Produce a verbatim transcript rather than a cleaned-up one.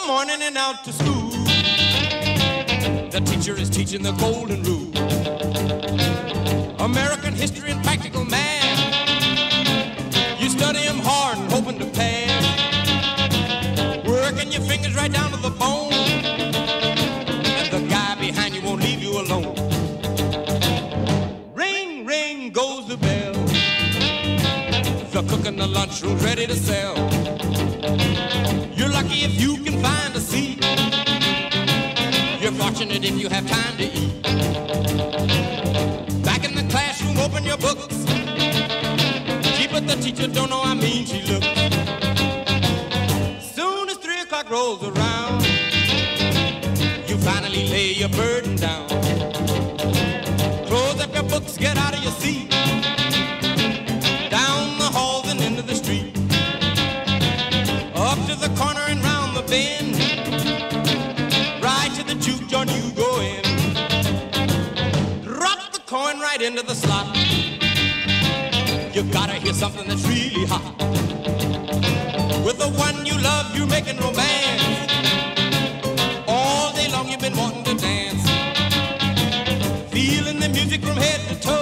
morning and out to school. The teacher is teaching the golden rule. American history and practical math. You study them hard and hoping to pass. Working your fingers right down to the bone. And the guy behind you won't leave you alone. Ring, ring goes the bell. The cook in the lunchroom's ready to sell. You're lucky if you can find a seat. You're fortunate if you have time to eat. Back in the classroom, open your books. Gee, but the teacher don't know how mean she looks. Soon as three o'clock rolls around, you finally lay your burden down. Close up your books, get out of your seat. Down the halls and into the street. Up to the corner and round the bend. Right to the juke joint you go in. Drop the coin right into the slot. You gotta hear something that's really hot. With the one you love, you're making romance. All day long you've been wanting to dance. Feeling the music from head to toe.